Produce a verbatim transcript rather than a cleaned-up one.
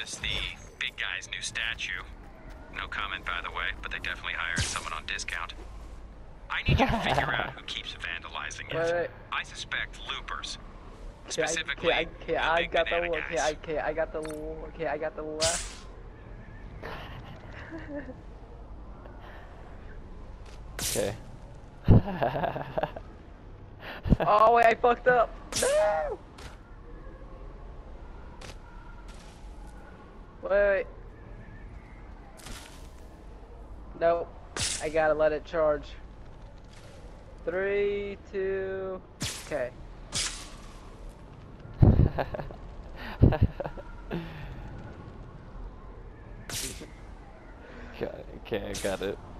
noticed the big guy's new statue. No comment, by the way, but they definitely hired someone on discount. I need you to figure out who keeps vandalizing it. Wait, wait. I suspect loopers. Okay, Specifically, I, okay, I, the big got the banana okay, guys. I, okay, I got the okay, I got the left. Okay. Oh wait, I fucked up. No. Wait, wait. Nope. I gotta let it charge. Three, two, okay. Okay, I got it.